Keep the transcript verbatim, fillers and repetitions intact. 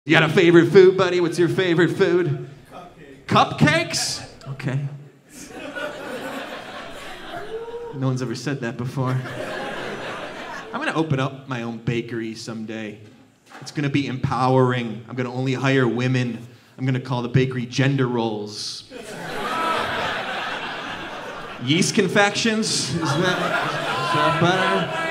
You got a favorite food, buddy? What's your favorite food? Cupcakes. Cupcakes? Okay. No one's ever said that before. I'm gonna open up my own bakery someday. It's gonna be empowering. I'm gonna only hire women. I'm gonna call the bakery Gender Roles. Yeast confections? Is that, is that better?